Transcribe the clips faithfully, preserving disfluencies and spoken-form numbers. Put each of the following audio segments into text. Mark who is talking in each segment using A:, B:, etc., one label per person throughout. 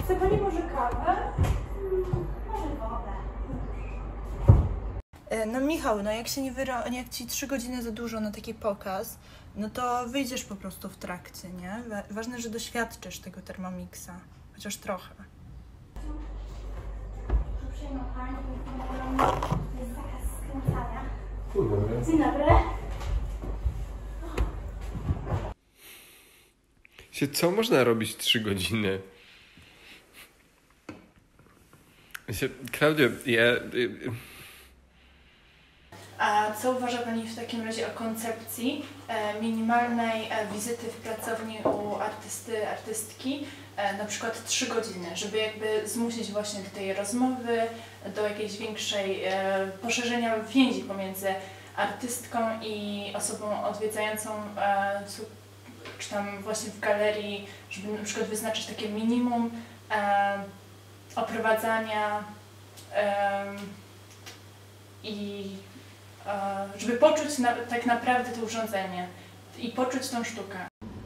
A: Chce pani może kawę? Może wodę. No Michał, no jak się nie wyro... jak ci trzy godziny za dużo na taki pokaz, no to wyjdziesz po prostu w trakcie, nie? Ważne, że doświadczysz tego Thermomixa, chociaż trochę.
B: Uprzejmą pani, to jest zakaz skręcania.
C: Dzień dobry.
B: Dzień dobry.
C: Co można robić trzy godziny? Klaudio, ja...
A: A co uważa pani w takim razie o koncepcji e, minimalnej e, wizyty w pracowni u artysty, artystki, e, na przykład trzy godziny, żeby jakby zmusić właśnie do tej rozmowy, do jakiejś większej e, poszerzenia więzi pomiędzy artystką i osobą odwiedzającą e, czy tam właśnie w galerii, żeby na przykład wyznaczyć takie minimum e, oprowadzania e, i żeby poczuć na, tak naprawdę to urządzenie i poczuć tą sztukę.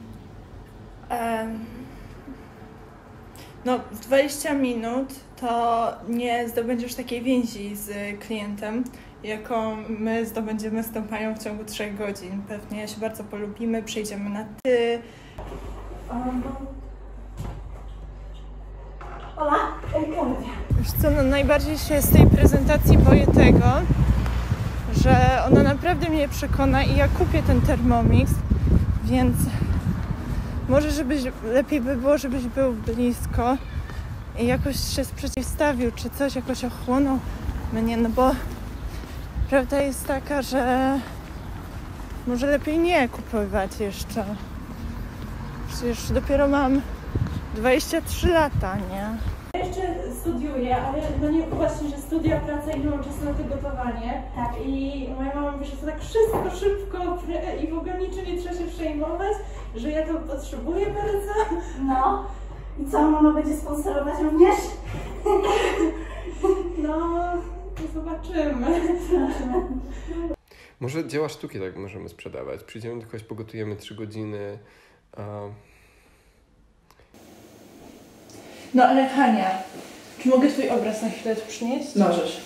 A: Um, no, w dwadzieścia minut to nie zdobędziesz takiej więzi z klientem, jaką my zdobędziemy z tą panią w ciągu trzech godzin. Pewnie się bardzo polubimy, przejdziemy na ty. Um,
B: Ola, Klaudia.
A: Wiesz co, no najbardziej się z tej prezentacji boję tego, że ona naprawdę mnie przekona i ja kupię ten Thermomix, więc może żebyś, lepiej by było, żebyś był blisko i jakoś się sprzeciwstawił, czy coś jakoś ochłonął mnie, no bo prawda jest taka, że może lepiej nie kupować jeszcze. Przecież dopiero mam dwadzieścia trzy lata, nie?
D: Ja jeszcze studiuję, ale no nie właśnie, że studia, praca i nie mam czasu na to gotowanie.
B: Tak.
D: I moja mama mówi, że to tak wszystko szybko i w ogóle niczym nie trzeba się przejmować, że ja to potrzebuję bardzo.
B: No. I co, mama będzie sponsorować również?
D: No, zobaczymy.
C: Może dzieła sztuki tak możemy sprzedawać. Przyjdziemy do kogoś, pogotujemy trzy godziny. A...
A: No ale Hania, czy mogę twój obraz na chwilę tu przynieść?
E: Możesz.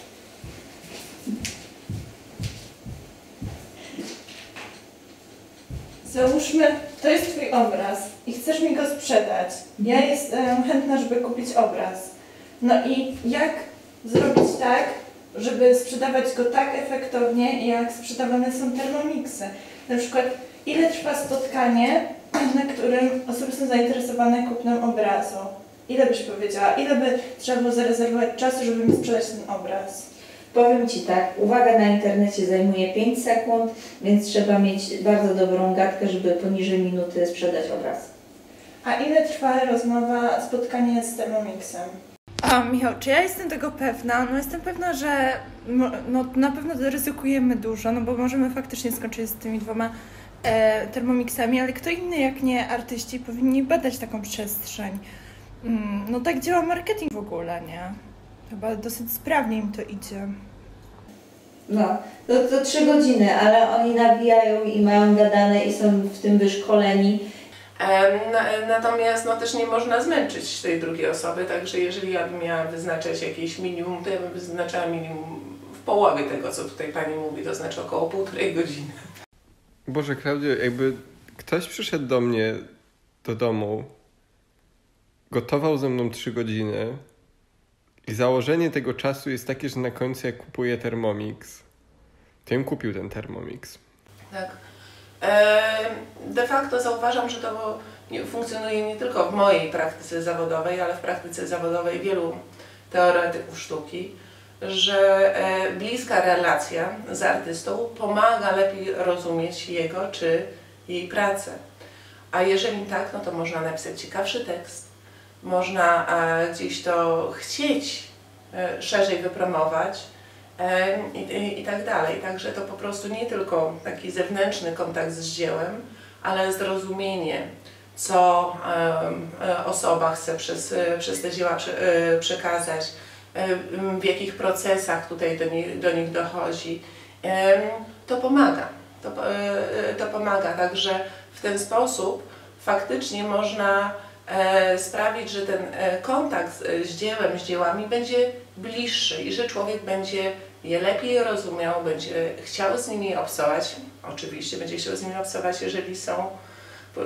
A: Załóżmy, to jest twój obraz i chcesz mi go sprzedać. Ja jestem chętna, żeby kupić obraz. No i jak zrobić tak, żeby sprzedawać go tak efektownie, jak sprzedawane są Thermomixy? Na przykład, ile trwa spotkanie, na którym osoby są zainteresowane kupnem obrazu? Ile byś powiedziała? Ile by trzeba było zarezerwować czasu, żeby mi sprzedać ten obraz?
E: Powiem Ci tak, uwaga na internecie zajmuje pięć sekund, więc trzeba mieć bardzo dobrą gadkę, żeby poniżej minuty sprzedać obraz.
A: A ile trwa rozmowa, spotkanie z Thermomixem? A Michał, czy ja jestem tego pewna? No jestem pewna, że no, na pewno ryzykujemy dużo, no bo możemy faktycznie skończyć z tymi dwoma e, Thermomixami, ale kto inny jak nie artyści powinni badać taką przestrzeń. Mm, no tak działa marketing w ogóle, nie? Chyba dosyć sprawnie im to idzie.
E: No, to, to trzy godziny, ale oni nawijają i mają gadane i są w tym wyszkoleni.
F: Natomiast no, też nie można zmęczyć tej drugiej osoby, także jeżeli ja bym miała wyznaczać jakieś minimum, to ja bym wyznaczała minimum w połowie tego, co tutaj Pani mówi, to znaczy około półtorej godziny.
C: Boże, Klaudio, jakby ktoś przyszedł do mnie do domu, gotował ze mną trzy godziny i założenie tego czasu jest takie, że na końcu jak kupuję Thermomix, to bym kupił ten Thermomix.
F: Tak. De facto zauważam, że to funkcjonuje nie tylko w mojej praktyce zawodowej, ale w praktyce zawodowej wielu teoretyków sztuki, że bliska relacja z artystą pomaga lepiej rozumieć jego czy jej pracę. A jeżeli tak, no to można napisać ciekawszy tekst, można gdzieś to chcieć szerzej wypromować, I, i, i tak dalej. Także to po prostu nie tylko taki zewnętrzny kontakt z dziełem, ale zrozumienie, co e, osoba chce przez, przez te dzieła prze, e, przekazać, e, w jakich procesach tutaj do, nie, do nich dochodzi. E, to pomaga. To, e, to pomaga. Także w ten sposób faktycznie można e, sprawić, że ten e, kontakt z, z dziełem, z dziełami będzie bliższy i że człowiek będzie je lepiej rozumiał, będzie chciał z nimi obcować. Oczywiście będzie chciał z nimi obcować, jeżeli są e,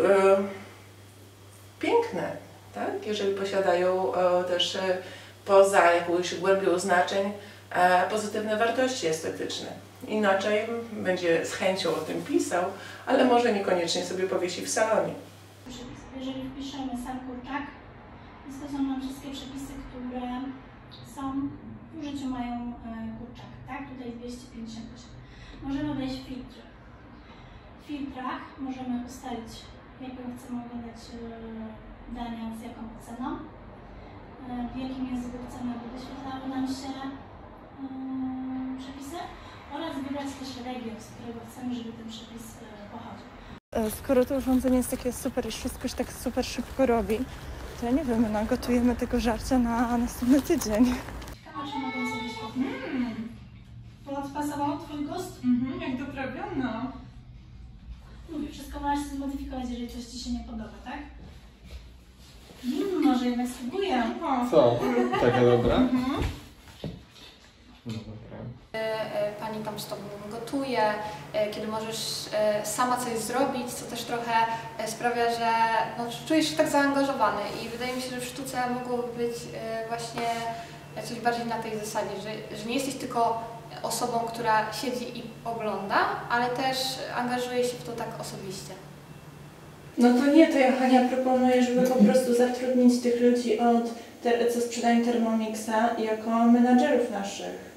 F: piękne, tak? Jeżeli posiadają e, też e, poza jakąś głębią znaczeń e, pozytywne wartości estetyczne. Inaczej będzie z chęcią o tym pisał, ale może niekoniecznie sobie powiesi w salonie.
B: Jeżeli wpiszemy sam kurczak, wyskazują nam wszystkie przepisy, które są w użyciu mają kurczak, tak? Tutaj dwieście pięćdziesiąt osiem. Możemy wejść w filtry. W filtrach możemy ustalić, jaką chcemy oglądać dania, z jaką ceną, w jakim języku chcemy, aby wyświetlały nam się przepisy oraz wybrać też region, z którego chcemy, żeby ten przepis pochodził.
A: Skoro to urządzenie jest takie super i wszystko się tak super szybko robi, to ja nie wiem, no, gotujemy tego żarcia na następny tydzień.
B: Ciekawe, czy mogę zrobić to. Mm. Podpasował Twój gust?
A: Mhm, jak doprawiono.
B: Mówię, wszystko możesz zmodyfikować, jeżeli coś Ci się nie podoba, tak? Mm, może jednak spróbuję.
C: Co? Taka dobra?
A: Mhm.
C: No dobra.
G: Pani tam z Tobą gotuje, kiedy możesz sama coś zrobić, co też trochę sprawia, że no, czujesz się tak zaangażowany i wydaje mi się, że w sztuce mogłoby być właśnie coś bardziej na tej zasadzie, że, że nie jesteś tylko osobą, która siedzi i ogląda, ale też angażuje się w to tak osobiście.
A: No to nie, to ja Hania proponuję, żeby po prostu zatrudnić tych ludzi, od te, co sprzedają Thermomixa, jako menadżerów naszych.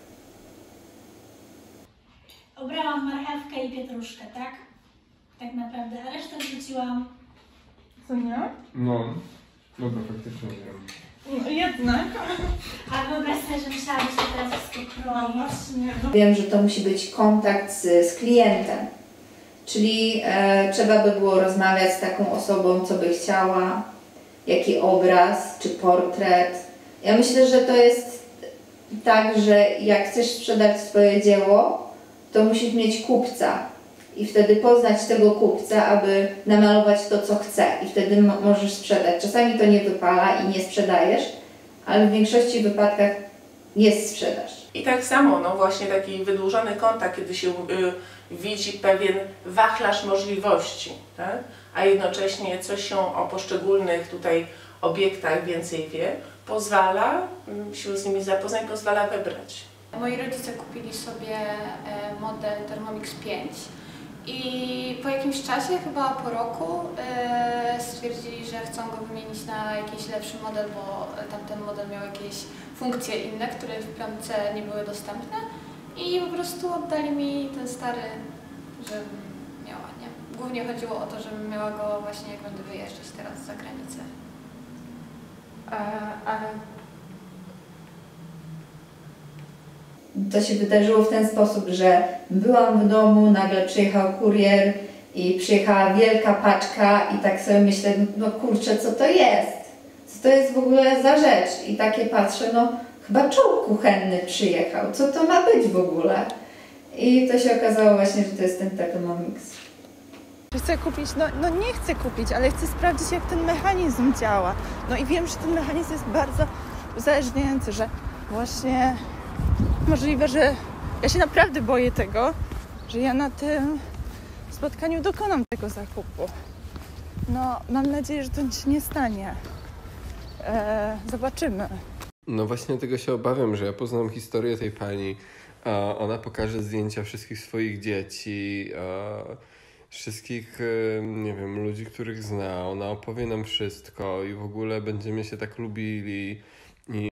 B: Obrałam marchewkę i pietruszkę, tak? Tak naprawdę, a resztę wrzuciłam.
A: Co nie?
C: No, dobra, faktycznie wiem.
A: No jednak.
B: A wyobraź sobie, że musiałam się teraz wszystko kroić.
A: Właśnie.
E: Wiem, że to musi być kontakt z, z klientem, czyli e, trzeba by było rozmawiać z taką osobą, co by chciała, jaki obraz czy portret. Ja myślę, że to jest tak, że jak chcesz sprzedać swoje dzieło, to musisz mieć kupca i wtedy poznać tego kupca, aby namalować to, co chce i wtedy możesz sprzedać. Czasami to nie wypala i nie sprzedajesz, ale w większości wypadkach jest sprzedaż.
F: I tak samo, no właśnie taki wydłużony kontakt, kiedy się y, widzi pewien wachlarz możliwości, tak? A jednocześnie coś się o poszczególnych tutaj obiektach więcej wie, pozwala y, się z nimi zapoznać, pozwala wybrać.
G: Moi rodzice kupili sobie model Thermomix pięć i po jakimś czasie, chyba po roku, stwierdzili, że chcą go wymienić na jakiś lepszy model, bo tamten model miał jakieś funkcje inne, które w piątce nie były dostępne i po prostu oddali mi ten stary, żebym miała, nie? Głównie chodziło o to, żebym miała go właśnie, jak będę wyjeżdżać teraz za granicę.
A: A, ale...
E: To się wydarzyło w ten sposób, że byłam w domu, nagle przyjechał kurier i przyjechała wielka paczka i tak sobie myślę, no kurczę, co to jest? Co to jest w ogóle za rzecz? I takie patrzę, no chyba czołg kuchenny przyjechał, co to ma być w ogóle? I to się okazało właśnie, że to jest ten Thermomix.
A: Chcę kupić, no, no nie chcę kupić, ale chcę sprawdzić, jak ten mechanizm działa. No i wiem, że ten mechanizm jest bardzo uzależniający, że właśnie możliwe, że ja się naprawdę boję tego, że ja na tym spotkaniu dokonam tego zakupu. No, mam nadzieję, że to się nie stanie. Eee, zobaczymy.
C: No właśnie tego się obawiam, że ja poznam historię tej pani, a ona pokaże zdjęcia wszystkich swoich dzieci, a wszystkich, nie wiem, ludzi, których zna. Ona opowie nam wszystko i w ogóle będziemy się tak lubili. I...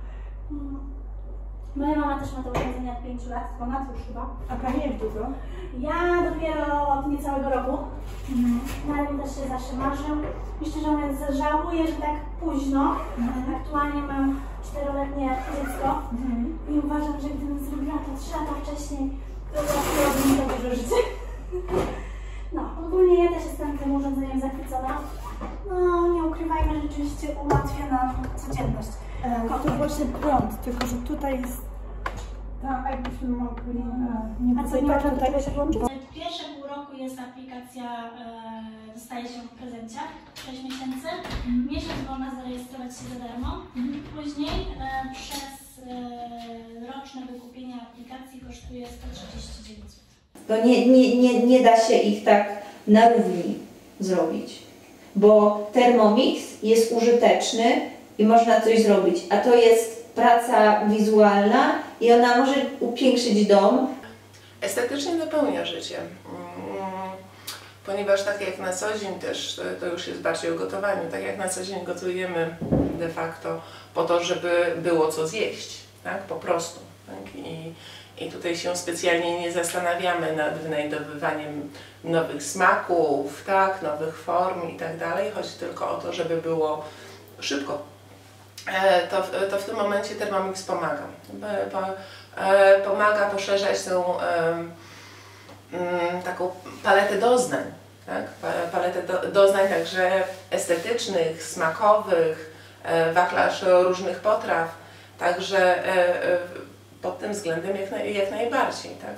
B: Moja mama też ma to urządzenie od pięciu lat, ponad już chyba.
A: A pani jak długo?
B: Ja dopiero od niecałego roku, mhm. No ale mi też się zawsze marzył. I szczerze mówiąc, żałuję, że tak późno. Mhm. Aktualnie mam czteroletnie dziecko mhm. I uważam, że gdybym zrobiła to trzy lata wcześniej, to byłoby mi to dużo życie. No, ogólnie ja też jestem tym urządzeniem zachwycona. No, nie ukrywajmy, że rzeczywiście ułatwia nam codzienność.
A: E, to właśnie prąd, tylko że tutaj jest... Tam jakbyśmy mogli... E, nie
B: A co, nie można
A: tutaj
B: się włączyć? Pierwsze pół roku jest aplikacja, e, dostaje się w prezencie. sześć miesięcy. Miesiąc można zarejestrować się za darmo. Później e, przez e, roczne wykupienie aplikacji kosztuje sto trzydzieści dziewięć złotych.
E: To nie, nie, nie, nie da się ich tak na równi zrobić, bo Thermomix jest użyteczny i można coś zrobić, a to jest praca wizualna i ona może upiększyć dom.
F: Estetycznie napełnia życie, ponieważ tak jak na co dzień też, to już jest bardziej o gotowaniu, tak jak na co dzień gotujemy de facto po to, żeby było co zjeść, tak, po prostu. Tak? I, I tutaj się specjalnie nie zastanawiamy nad wynajdowywaniem nowych smaków, tak, nowych form i tak dalej, chodzi tylko o to, żeby było szybko. E, to, to w tym momencie Thermomix pomaga. Po, e, pomaga poszerzać tą e, m, taką paletę doznań, tak? Paletę do, doznań także estetycznych, smakowych, e, wachlarz różnych potraw, także e, e, pod tym względem jak, naj, jak najbardziej. Tak?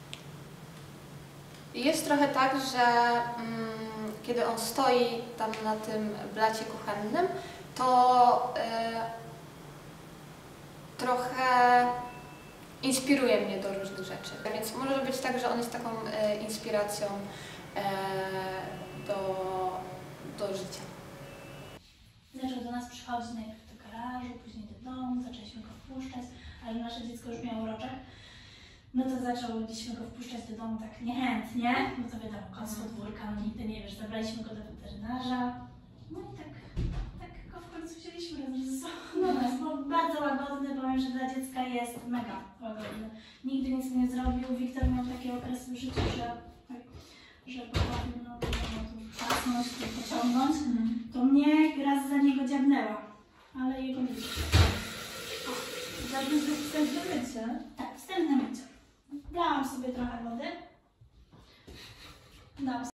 G: Jest trochę tak, że mm, kiedy on stoi tam na tym blacie kuchennym, to y, trochę inspiruje mnie do różnych rzeczy. Więc może być tak, że on jest taką y, inspiracją y, do, do życia.
B: Zaczął do nas przychodzić najpierw do garażu, później do domu, zaczęliśmy go wpuszczać, ale nasze dziecko już miało roczek. No to zaczęliśmy go wpuszczać do domu tak niechętnie, bo to wiadomo, kot z podwórka, no nigdy nie wiesz, zabraliśmy go do weterynarza. No i tak, tak go w końcu wzięliśmy razem ze sobą do nas, bo bardzo łagodny, powiem, że dla dziecka jest mega łagodny. Nigdy nic nie zrobił, Wiktor miał takie okresy w życiu, że, że potrafił no, no, trzasnąć, pociągnąć. To mnie raz za niego dziabnęła, ale jego nie widział.
D: Zatem wstępne mycie.
B: Tak, wstępne mycie. Dałam sobie trochę wody. Dałam